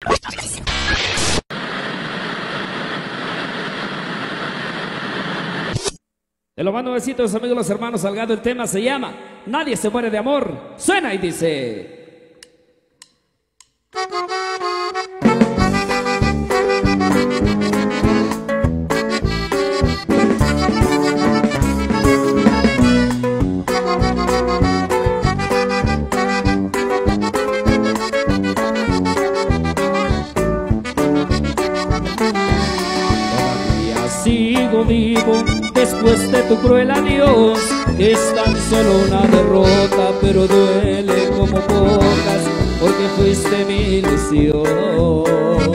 De los más nuevecitos, amigos, los hermanos Salgado, el tema se llama Nadie se muere de amor. Suena y dice... Sigo vivo después de tu cruel adiós. Es tan solo una derrota, pero duele como pocas, porque fuiste mi ilusión.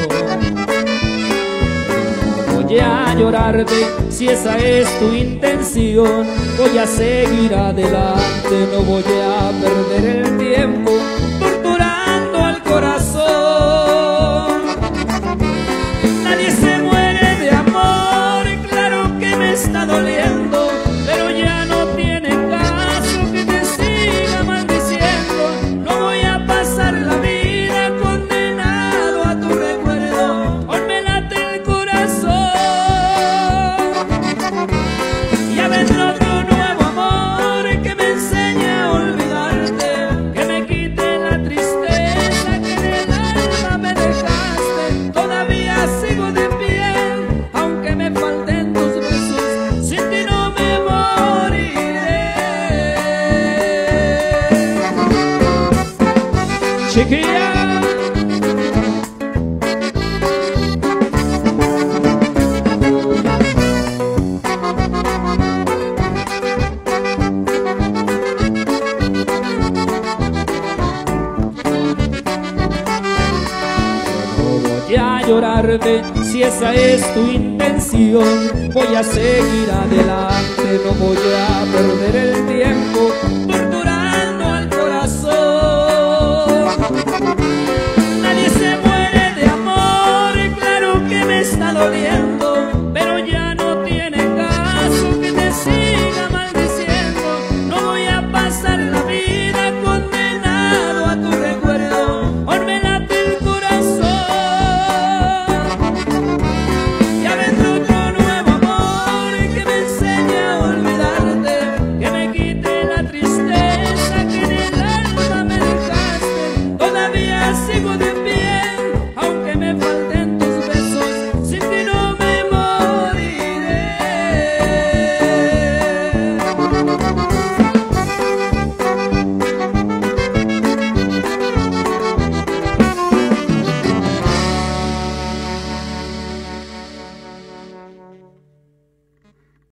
No voy a llorarte si esa es tu intención. Voy a seguir adelante, no voy a perder el tiempo torturando al corazón. Nadie se muere de amor, claro que me está doliendo, pero ya no tiene caso que te siga maldiciendo. No voy a pasar la vida condenado a tu recuerdo, hoy me late el corazón. Ya vendrá otro nuevo amor que me enseñe a olvidarte, que me quite la tristeza que en el alma me dejaste. Todavía sigo de pie, aunque me falten tus besos, sin ti no me moriré. Chiquilla. Voy a llorarte si esa es tu intención. Voy a seguir adelante, no voy a perder el tiempo torturando al corazón. Nadie se muere de amor, claro que me está doliendo,